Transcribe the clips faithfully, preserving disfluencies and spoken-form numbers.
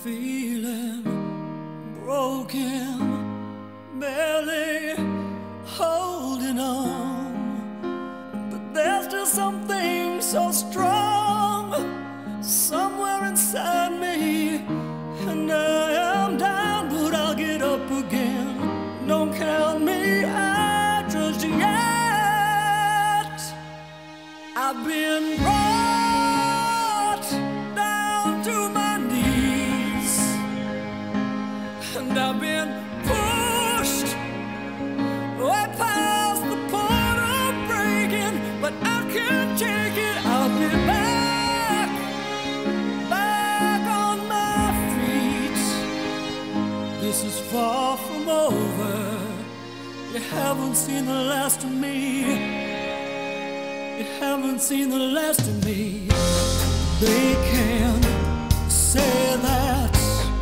feeling broken, barely holding on. But there's still something so strong somewhere inside me, and I am down, but I'll get up again. Don't count me out just yet. I've been brought down to my knees, and I've been pushed way past the point of breaking, but I can't take it. I'll be back, back on my feet. This is far from over. You haven't seen the last of me. You haven't seen the last of me. They can say that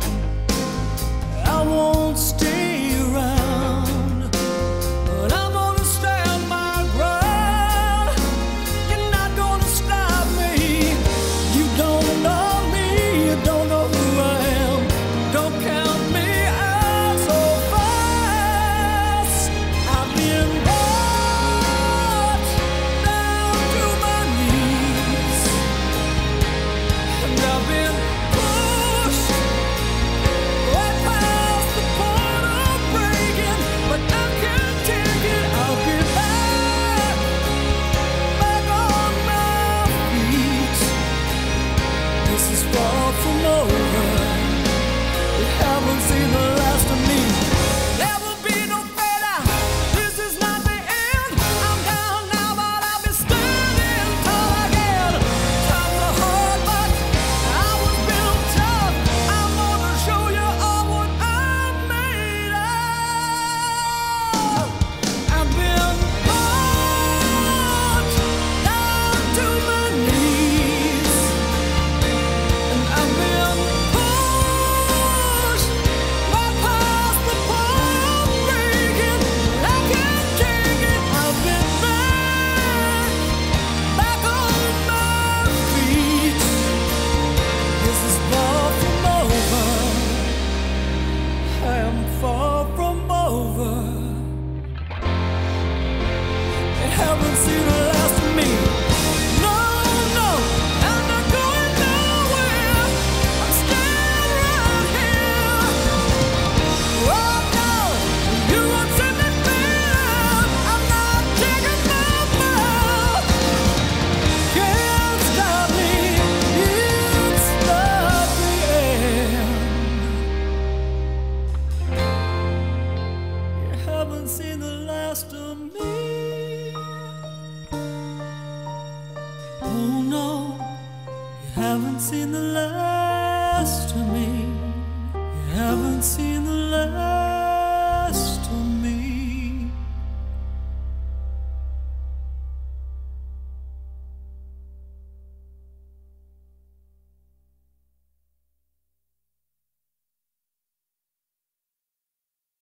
I won't stay around, but I'm gonna stand my ground. You're not gonna stop me. You don't know me, you don't know who I am. Don't count me out so fast. I've been brought down to my knees, and I've been pushed way past the point of breaking, but I can't take it. I'll be back, back on my feet. This is far from over. You haven't seen the last of me. There will be no better. This is not the end. I'm down now, but I'll be standing tall again. Times are hard, but I was built tough. I'm gonna show you all what I'm made of. I've been brought down to my knees, and I've been pushed way past the point of breaking. I can't take it. I've been back, back on my feet. This is far from over. I am far from over. They haven't seen the last of me. No, no, I'm not going nowhere. I'm staying right here. Oh no, you won't set me down. I'm not taking my bow. Can't stop me. It's not the end. You haven't seen the last of me. Oh no, you haven't seen the last of me. You haven't seen